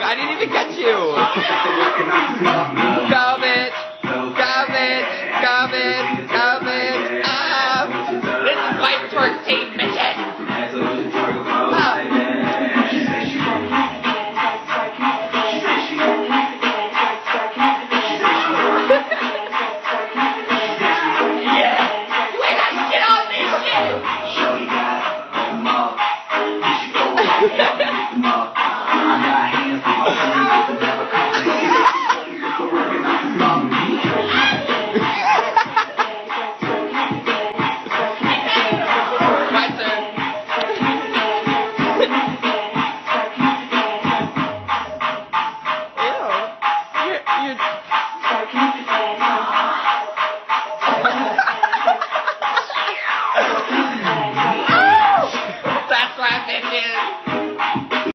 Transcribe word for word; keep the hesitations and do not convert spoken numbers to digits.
I didn't even catch you. Go, bitch. Go, bitch. Go, bitch. Go, bitch. Ah. This is my first team mission. Ah. Yeah. We gotta get on this shit.